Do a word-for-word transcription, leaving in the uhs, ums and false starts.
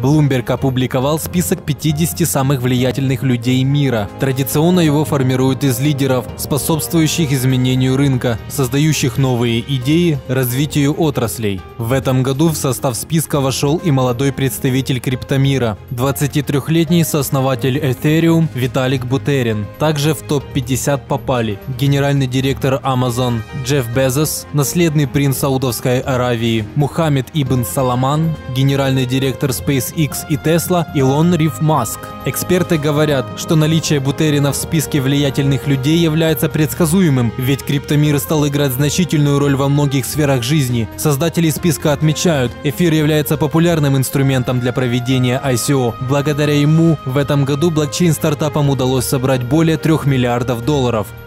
Bloomberg опубликовал список пятидесяти самых влиятельных людей мира. Традиционно его формируют из лидеров, способствующих изменению рынка, создающих новые идеи, развитию отраслей. В этом году в состав списка вошел и молодой представитель криптомира, двадцатитрёхлетний сооснователь Ethereum Виталик Бутерин. Также в топ пятьдесят попали генеральный директор Amazon Джефф Безос, наследный принц Саудовской Аравии Мухаммед Ибн Саламан, генеральный директор SpaceX и Tesla Илон Риф Маск. Эксперты говорят, что наличие Бутерина в списке влиятельных людей является предсказуемым, ведь криптомир стал играть значительную роль во многих сферах жизни. Создатели списка отмечают, эфир является популярным инструментом для проведения ай си о. Благодаря ему в этом году блокчейн-стартапам удалось собрать более трех миллиардов долларов.